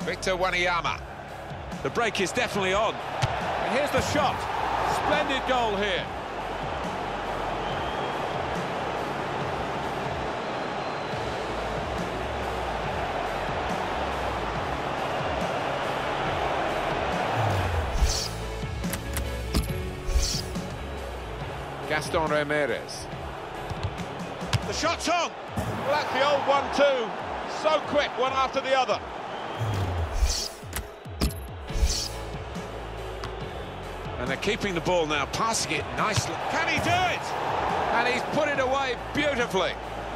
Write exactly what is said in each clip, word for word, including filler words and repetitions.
Victor Wanyama. The break is definitely on. And here's the shot. Splendid goal here. Gaston Ramirez. The shot's on. Well, that's the old one too. So quick, one after the other. And they're keeping the ball now, passing it nicely. Can he do it? And he's put it away beautifully.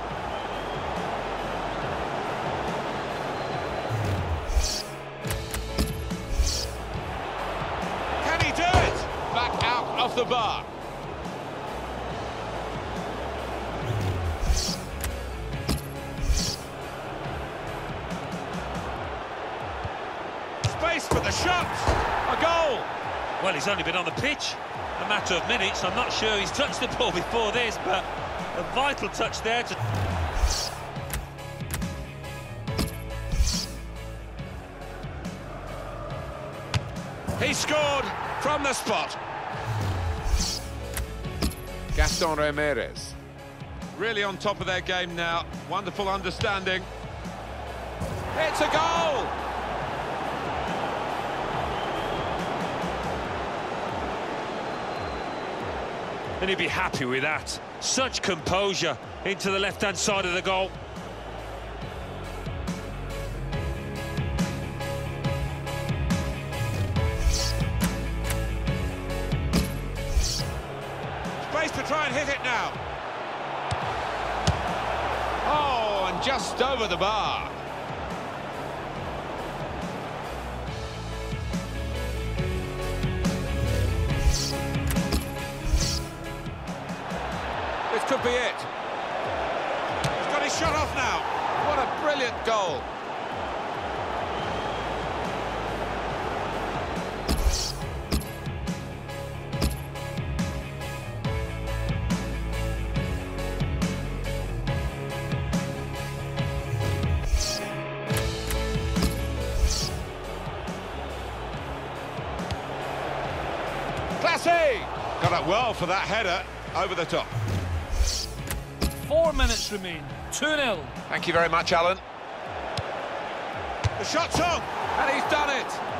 Can he do it? Back out of the bar. Space for the shot. A goal. Well, he's only been on the pitch a matter of minutes. I'm not sure he's touched the ball before this, but a vital touch there to... He scored from the spot. Gaston Ramirez. Really on top of their game now. Wonderful understanding. It's a goal! And he'd be happy with that. Such composure into the left-hand side of the goal. Space to try and hit it now. Oh, and just over the bar. This could be it. He's got his shot off now. What a brilliant goal. Classy! Got up well for that header over the top. Four minutes remain. two nil. Thank you very much, Alan. The shot's on! And he's done it.